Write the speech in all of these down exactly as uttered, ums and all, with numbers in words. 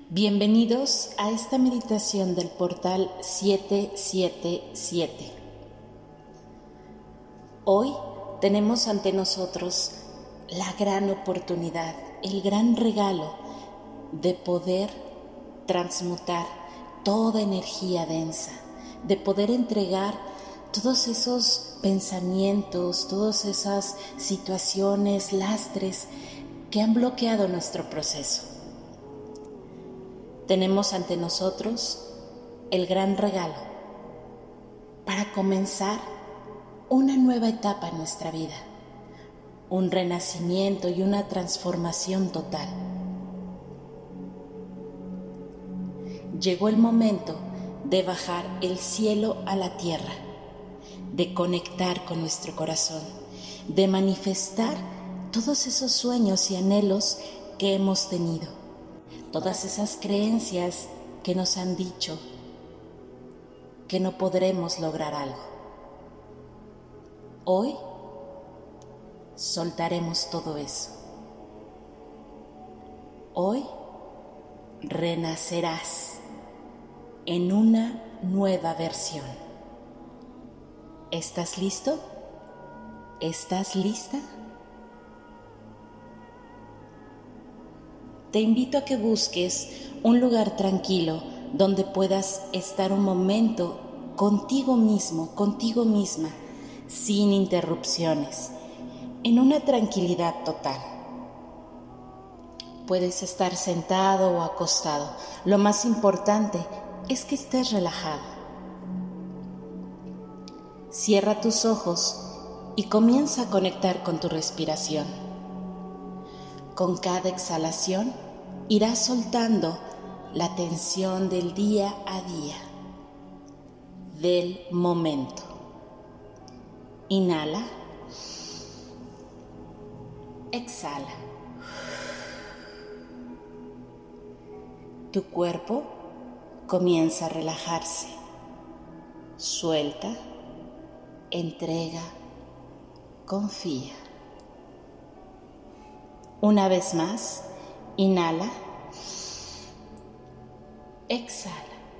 Bienvenidos a esta meditación del portal siete siete siete. Hoy tenemos ante nosotros la gran oportunidad, el gran regalo de poder transmutar toda energía densa, de poder entregar todos esos pensamientos, todas esas situaciones, lastres que han bloqueado nuestro proceso. Tenemos ante nosotros el gran regalo para comenzar una nueva etapa en nuestra vida, un renacimiento y una transformación total. Llegó el momento de bajar el cielo a la tierra, de conectar con nuestro corazón, de manifestar todos esos sueños y anhelos que hemos tenido. Todas esas creencias que nos han dicho que no podremos lograr algo. Hoy soltaremos todo eso. Hoy renacerás en una nueva versión. ¿Estás listo? ¿Estás lista? Te invito a que busques un lugar tranquilo donde puedas estar un momento contigo mismo, contigo misma, sin interrupciones, en una tranquilidad total. Puedes estar sentado o acostado. Lo más importante es que estés relajado. Cierra tus ojos y comienza a conectar con tu respiración. Con cada exhalación irás soltando la tensión del día a día, del momento. Inhala. Exhala. Tu cuerpo comienza a relajarse. Suelta, entrega, confía. Una vez más, inhala, exhala.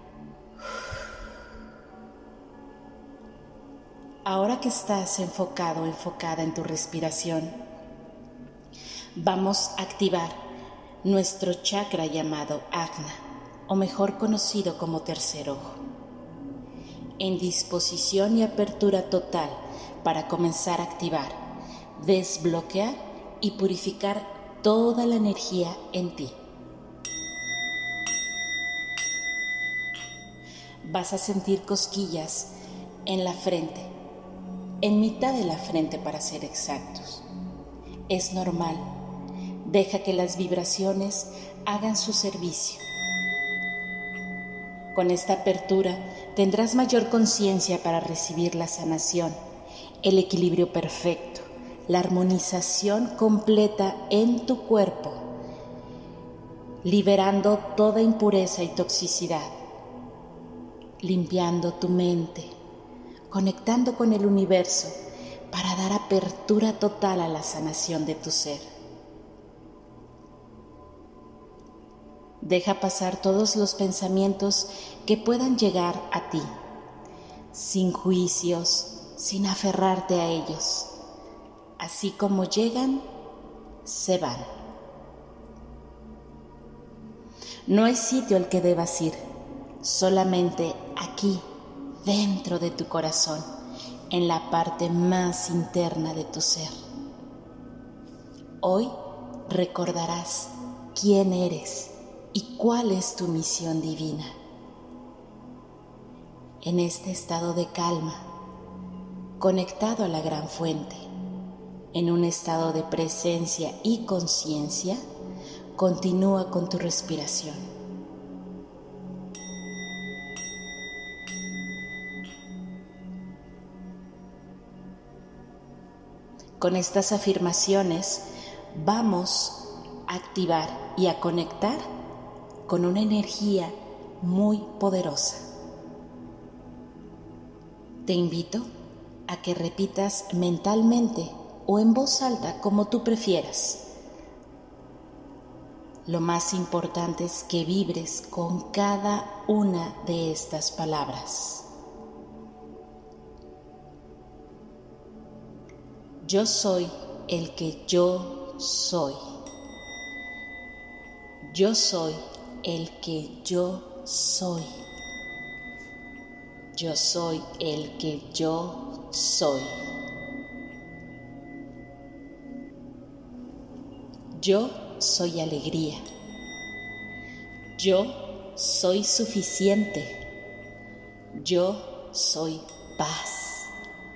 Ahora que estás enfocado, enfocada en tu respiración, vamos a activar nuestro chakra llamado Ajna, o mejor conocido como tercer ojo, en disposición y apertura total para comenzar a activar, desbloquear y purificar toda la energía en ti. Vas a sentir cosquillas en la frente, en mitad de la frente para ser exactos. Es normal, deja que las vibraciones hagan su servicio. Con esta apertura tendrás mayor conciencia para recibir la sanación, el equilibrio perfecto, la armonización completa en tu cuerpo, liberando toda impureza y toxicidad, limpiando tu mente, conectando con el universo para dar apertura total a la sanación de tu ser. Deja pasar todos los pensamientos que puedan llegar a ti, sin juicios, sin aferrarte a ellos. Así como llegan, se van. No hay sitio al que debas ir, solamente aquí, dentro de tu corazón, en la parte más interna de tu ser. Hoy recordarás quién eres y cuál es tu misión divina. En este estado de calma, conectado a la gran fuente, en un estado de presencia y conciencia, continúa con tu respiración. Con estas afirmaciones vamos a activar y a conectar con una energía muy poderosa. Te invito a que repitas mentalmente o en voz alta, como tú prefieras. Lo más importante es que vibres con cada una de estas palabras. Yo soy el que yo soy. Yo soy el que yo soy. Yo soy el que yo soy. Yo soy alegría. Yo soy suficiente. Yo soy paz.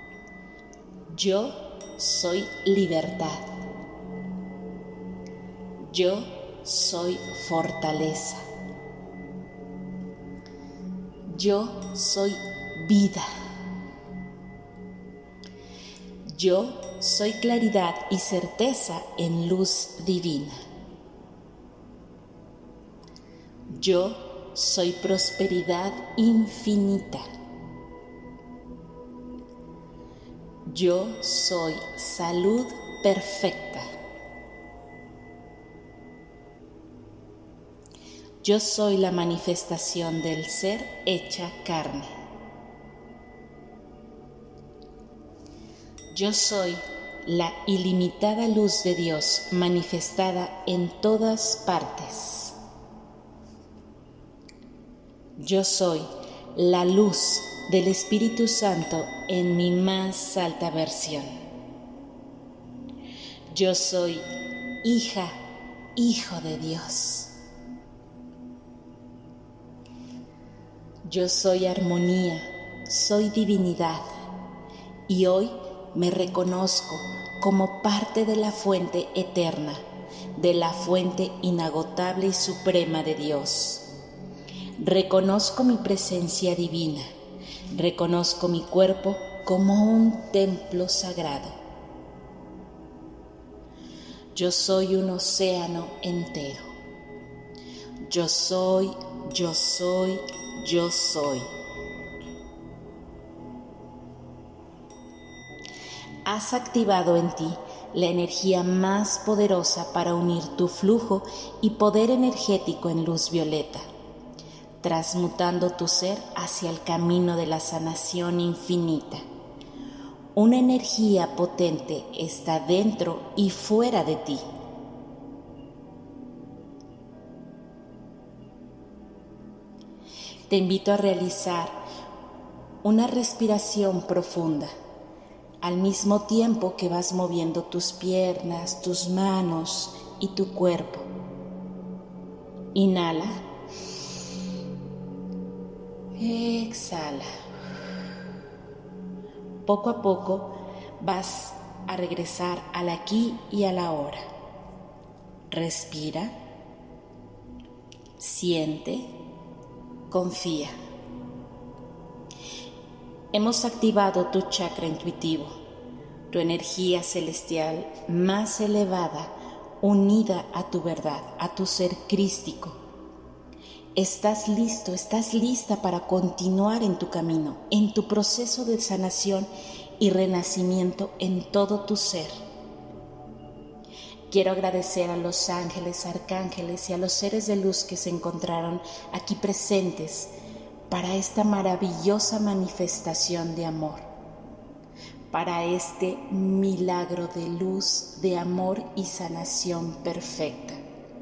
Yo soy libertad. Yo soy fortaleza. Yo soy vida. Yo soy claridad y certeza en luz divina. Yo soy prosperidad infinita. Yo soy salud perfecta. Yo soy la manifestación del ser hecha carne. Yo soy la ilimitada luz de Dios manifestada en todas partes. Yo soy la luz del Espíritu Santo en mi más alta versión. Yo soy hija, hijo de Dios. Yo soy armonía, soy divinidad y hoy me reconozco como parte de la fuente eterna, de la fuente inagotable y suprema de Dios. Reconozco mi presencia divina, reconozco mi cuerpo como un templo sagrado. Yo soy un océano entero. Yo soy, yo soy, yo soy. Has activado en ti la energía más poderosa para unir tu flujo y poder energético en luz violeta, transmutando tu ser hacia el camino de la sanación infinita. Una energía potente está dentro y fuera de ti. Te invito a realizar una respiración profunda, al mismo tiempo que vas moviendo tus piernas, tus manos y tu cuerpo. Inhala. Exhala. Poco a poco vas a regresar al aquí y a la ahora. Respira. Siente. Confía. Hemos activado tu chakra intuitivo, tu energía celestial más elevada, unida a tu verdad, a tu ser crístico. Estás listo, estás lista para continuar en tu camino, en tu proceso de sanación y renacimiento en todo tu ser. Quiero agradecer a los ángeles, arcángeles y a los seres de luz que se encontraron aquí presentes para esta maravillosa manifestación de amor, para este milagro de luz, de amor y sanación perfecta.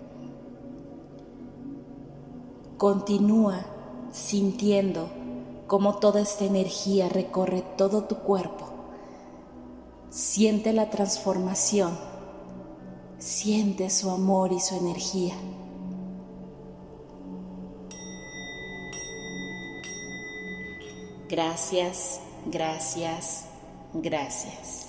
Continúa sintiendo cómo toda esta energía recorre todo tu cuerpo. Siente la transformación, siente su amor y su energía. Gracias, gracias, gracias.